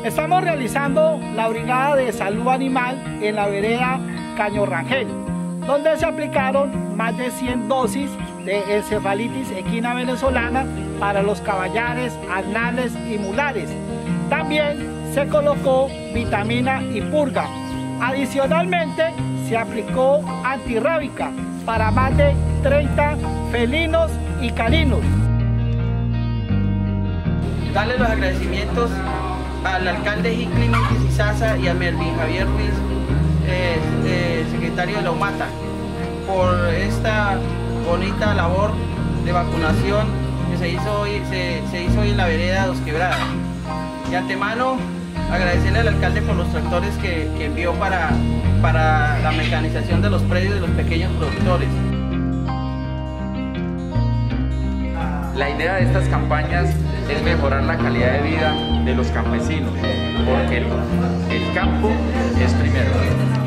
Estamos realizando la brigada de salud animal en la vereda Caño Rangel, donde se aplicaron más de 100 dosis de encefalitis equina venezolana para los caballares, asnales y mulares. También se colocó vitamina y purga. Adicionalmente, se aplicó antirrábica para más de 30 felinos y caninos. Darle los agradecimientos al alcalde Hinckley Montes Izaza y a Melvin Javier Ruiz, secretario de la UMATA, por esta bonita labor de vacunación que se hizo hoy en la vereda Dos Quebradas. De antemano, agradecerle al alcalde por los tractores que envió para la mecanización de los predios de los pequeños productores. La idea de estas campañas es mejorar la calidad de vida de los campesinos, porque el campo es primero.